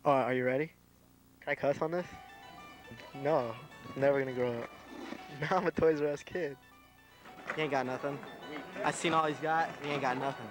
Oh, are you ready? Can I cuss on this? No, I'm never gonna grow up. Now I'm a Toys R Us kid. He ain't got nothing. I seen all he's got, he ain't got nothing.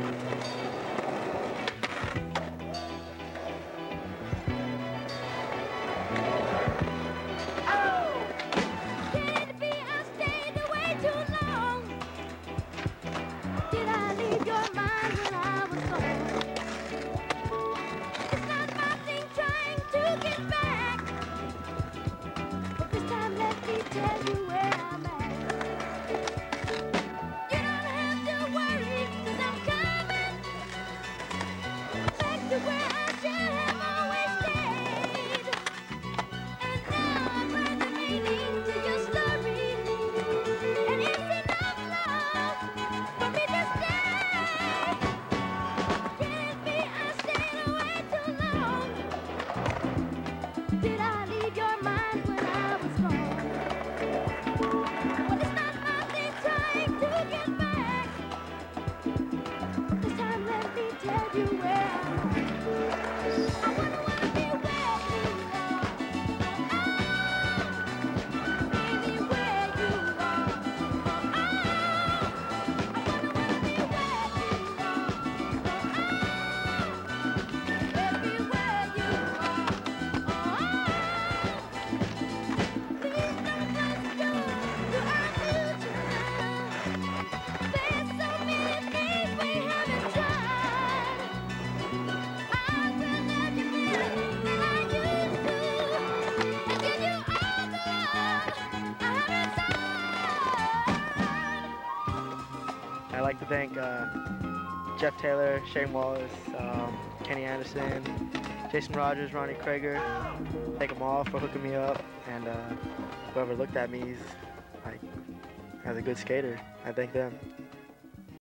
I'd like to thank Jeff Taylor, Shane Wallace, Kenny Anderson, Jason Rogers, Ronnie Krager. Thank them all for hooking me up, and whoever looked at me is like as a good skater. I thank them.